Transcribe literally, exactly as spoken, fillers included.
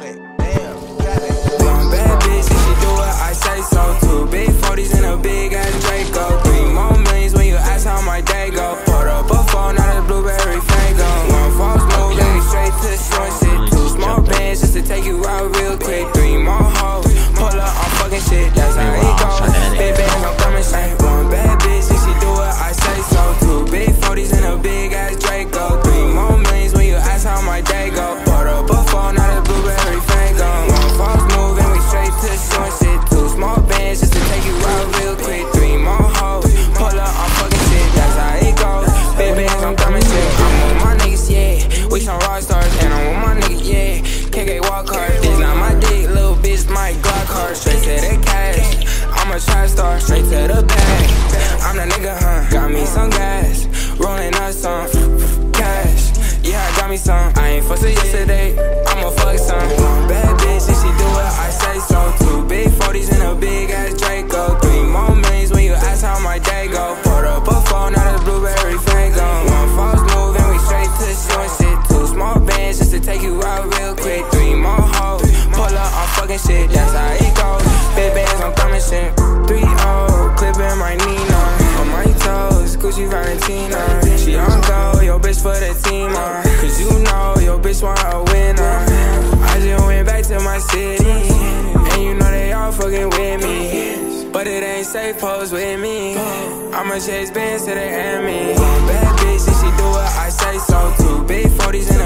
got it, damn, got it. One bad bitch, and she do what I say so. Two big forties and a big ass Draco. Three more millions when you ask how my day go. Put up a phone, not a blueberry Faygo. One false move, then we straight to the short shit. Two small bands just to take you out real quick. Three more hoes, pull up, I'm fucking shit, that's how it goes. Big bands, I'm coming straight. One bad bitch, and she do what I say so. Two big forties and a big ass Draco. Three more millions when you ask how my day go. Put up a phone, not a blueberry Faygo. One false move, and we straight to the short shit. Two small bands just to take you out real quick. Three more hoes, pull up, I'm fucking shit, that's how it goes. Big bands, I'm coming shit. I'm with my niggas, yeah. We some rock stars, and I'm with my niggas, yeah. K K walk hard, it's not my dick, little bitch, my Glock hard. Straight to the cash, I'm a trap star, straight to the bag. I'm the nigga, huh? Got me some gas, rolling up some cash. Yeah, I got me some. I ain't fussed yesterday, I'ma fuck some. One bad bitch, and she do what I say so. Two big forties and a big ass Draco. Three more millions when you ask how my day go. Put up a phone, not a blueberry Faygo. One false move, and we straight to the short shit. Two small bands just to take you out real quick. Three more hoes, pull up, I'm fucking shit, that's how it goes. Big bands, I'm coming shit. Three oh, clipping my Nina. On my toes, Gucci Valentina. She on go, yo bitch for the team, uh. Cause you know, yo bitch want a winner. I just went back to my city, and you know they all fucking with me. But it ain't safe, pose with me. I'ma chase bands to the enemy. One bad bitch, and she do what I say so. Two big forties and